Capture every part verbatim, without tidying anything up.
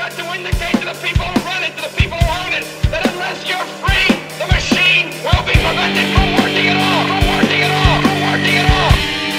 got to indicate to the people who run it, to the people who own it, that unless you're free, the machine will be prevented from working at all, from working at all, from working at all.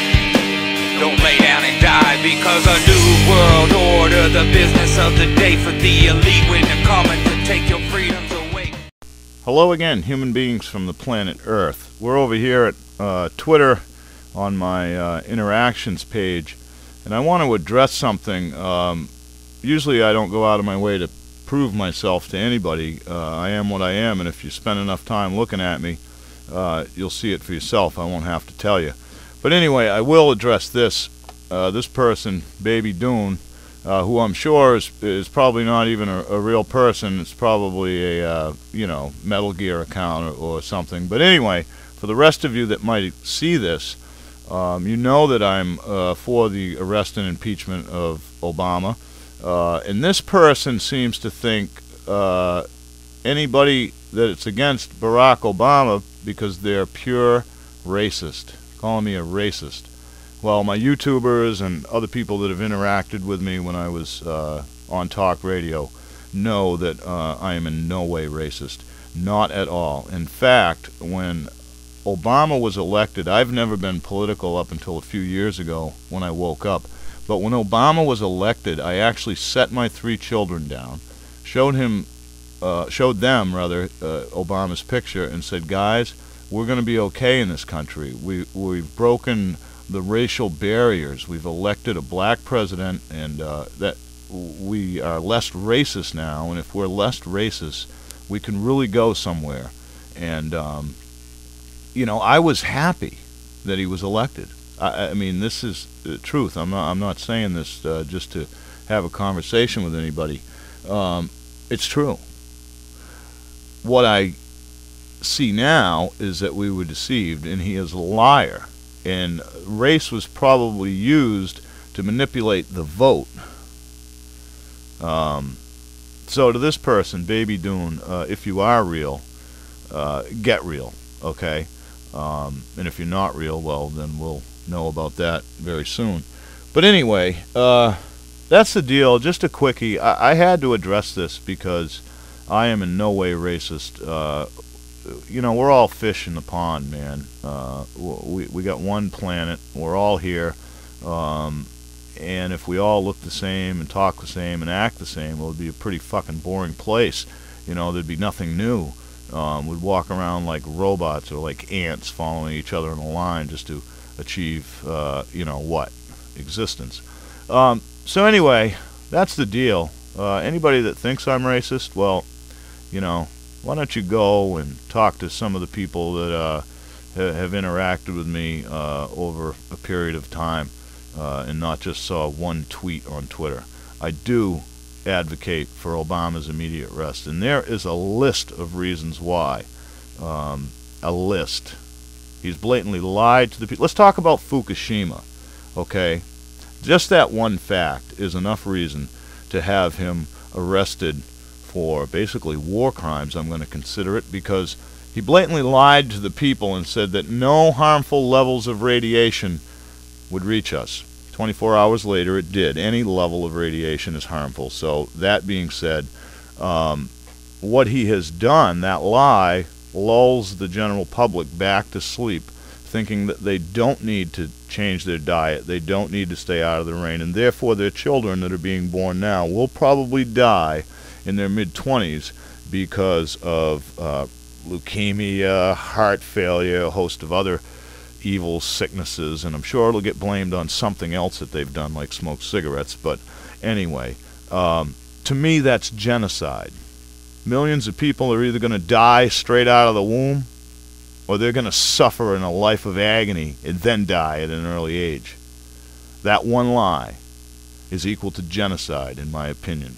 Don't lay down and die because a new world order, the business of the day for the elite when they're coming to take your freedoms away. Hello again, human beings from the planet Earth. We're over here at uh, Twitter on my uh, interactions page, and I want to address something. Um, usually I don't go out of my way to prove myself to anybody. Uh, I am what I am, and if you spend enough time looking at me, uh, you'll see it for yourself. I won't have to tell you. But anyway, I will address this. Uh, this person, Baby Dune, uh, who I'm sure is, is probably not even a, a real person. It's probably a, uh, you know, Metal Gear account or, or something. But anyway, for the rest of you that might see this, um, you know that I'm uh, for the arrest and impeachment of Obama. Uh, and this person seems to think uh, anybody that it's against Barack Obama because they're pure racist. Calling me a racist. Well, my YouTubers and other people that have interacted with me when I was uh, on talk radio know that uh, I am in no way racist. Not at all. In fact, when Obama was elected, I've never been political up until a few years ago when I woke up, but when Obama was elected, I actually set my three children down, showed him, uh, showed them rather, uh, Obama's picture, and said, guys, we're going to be okay in this country. We, we've broken the racial barriers. We've elected a black president, and uh, that we are less racist now, and if we're less racist, we can really go somewhere. And, um, you know, I was happy that he was elected. I, I mean, this is the truth. I'm not, I'm not saying this uh, just to have a conversation with anybody. Um, it's true. What I see now is that we were deceived, and he is a liar, and race was probably used to manipulate the vote. Um, so to this person, Baby Dune, uh, if you are real, uh, get real, okay? Um, and if you're not real, well, then we'll know about that very soon. But anyway, uh, that's the deal. Just a quickie. I, I had to address this because I am in no way racist. Uh, You know, we're all fish in the pond, man. Uh, we we got one planet. We're all here, um, and if we all look the same and talk the same and act the same, well, it would be a pretty fucking boring place. You know, there'd be nothing new. Um, we'd walk around like robots or like ants, following each other in a line just to achieve, uh, you know, what existence. Um, so anyway, that's the deal. Uh, anybody that thinks I'm racist, well, you know, why don't you go and talk to some of the people that uh, ha have interacted with me uh, over a period of time uh, and not just saw one tweet on Twitter. I do advocate for Obama's immediate arrest, and there is a list of reasons why. Um, a list. He's blatantly lied to the people. Let's talk about Fukushima, okay? Just that one fact is enough reason to have him arrested for basically war crimes. I'm going to consider it, because he blatantly lied to the people and said that no harmful levels of radiation would reach us. twenty-four hours later, it did. Any level of radiation is harmful. So that being said, um, what he has done, that lie, lulls the general public back to sleep, thinking that they don't need to change their diet, they don't need to stay out of the rain, and therefore their children that are being born now will probably die in their mid-twenties because of uh, leukemia, heart failure, a host of other evil sicknesses, and I'm sure it'll get blamed on something else that they've done, like smoke cigarettes. But anyway, um, to me, that's genocide. Millions of people are either going to die straight out of the womb, or they're going to suffer in a life of agony and then die at an early age. That one lie is equal to genocide, in my opinion.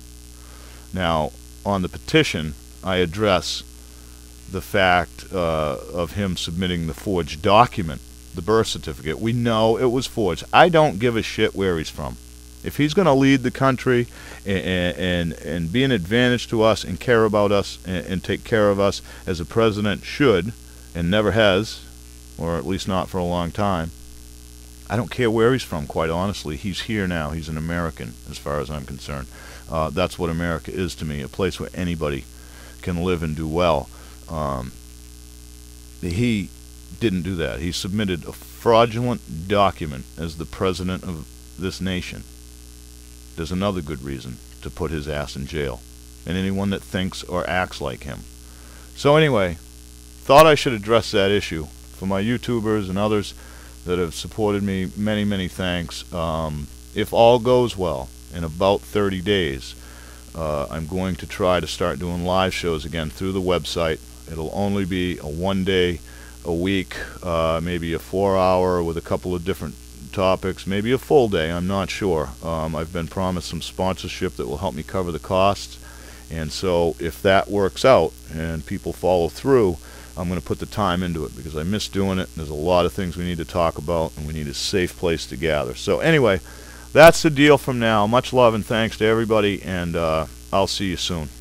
Now, on the petition, I address the fact uh, of him submitting the forged document, the birth certificate. We know it was forged. I don't give a shit where he's from. If he's going to lead the country and, and, and be an advantage to us and care about us and, and take care of us as a president should, and never has, or at least not for a long time, I don't care where he's from, quite honestly. He's here now. He's an American, as far as I'm concerned. Uh, that's what America is to me, a place where anybody can live and do well. Um, he didn't do that. He submitted a fraudulent document as the president of this nation. There's another good reason to put his ass in jail, and anyone that thinks or acts like him. So anyway, thought I should address that issue. For my YouTubers and others that have supported me, many, many thanks. Um, if all goes well, in about thirty days, uh, I'm going to try to start doing live shows again through the website. It'll only be a one day a week, uh, maybe a four hour with a couple of different topics, maybe a full day, I'm not sure. Um, I've been promised some sponsorship that will help me cover the costs, and so if that works out and people follow through, I'm going to put the time into it, because I miss doing it. There's a lot of things we need to talk about, and we need a safe place to gather. So anyway, that's the deal from now. Much love and thanks to everybody, and uh, I'll see you soon.